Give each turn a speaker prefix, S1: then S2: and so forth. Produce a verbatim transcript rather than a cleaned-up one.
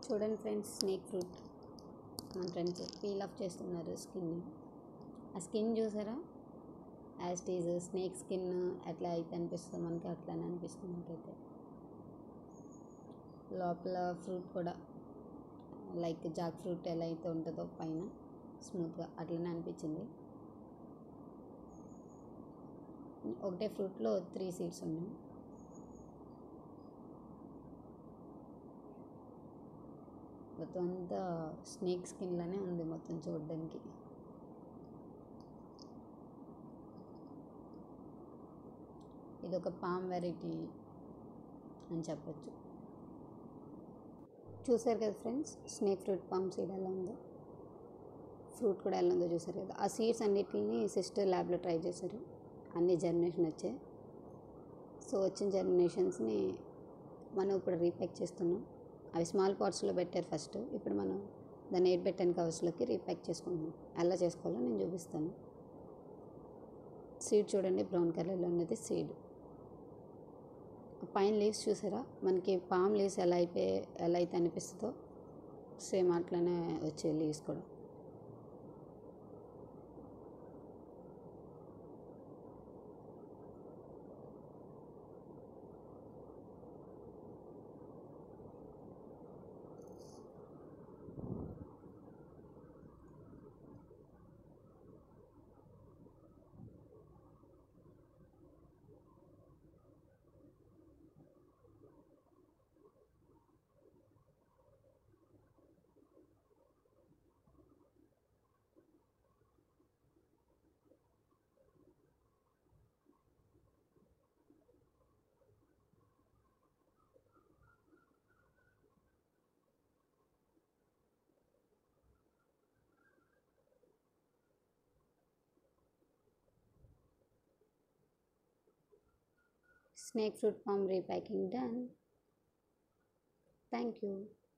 S1: చూడండి friends, snake fruit మన friends peel off చేస్తున్నారు స్కిన్. ఆ స్కిన్ చూసారా, as it is snake skin ఎట్లా అయితే అనిపిస్తుందో మనకి అట్లానే అనిపిస్తుంది నాకైతే. లోపల ఫ్రూట్ కూడా లైక్ జాక్ ఫ్రూట్ ఎలా అయితే ఉంటుందో పైన స్మూత్గా అట్లనే అనిపించింది. ఒకటే ఫ్రూట్లో త్రీ సీడ్స్ ఉన్నాయి. మొత్తం అంతా స్నేక్ స్కిన్లోనే ఉంది మొత్తం చూడడానికి. ఇది ఒక పామ్ వెరైటీ అని చెప్పచ్చు. చూసారు కదా friends, snake fruit palm seed ఎలా ఉందో, ఫ్రూట్ కూడా ఎలా ఉందో చూసారు కదా. ఆ సీడ్స్ అన్నిటిని సిస్టర్ ల్యాబ్లో ట్రై చేశారు, అన్ని జర్మినేషన్ వచ్చాయి. సో వచ్చిన జర్మినేషన్స్ని మనం ఇప్పుడు రీప్యాక్ చేస్తున్నాం. అవి స్మాల్ పాట్స్లో పెట్టారు ఫస్ట్, ఇప్పుడు మనం దాన్ని ఎయిట్ బై టెన్ కవర్స్లోకి రీప్యాక్ చేసుకుంటున్నాం. ఎలా చేసుకోవాలో నేను చూపిస్తాను. సీడ్ చూడండి, బ్రౌన్ కలర్లో ఉన్నది సీడ్. పైన లీవ్స్ చూసారా, మనకి పామ్ లీవ్స్ ఎలా అయితే ఎలా అయితే అనిపిస్తుందో సేమ్ అట్లనే వచ్చే లీవ్స్ కూడా. Snake fruit palm repacking done. Thank you.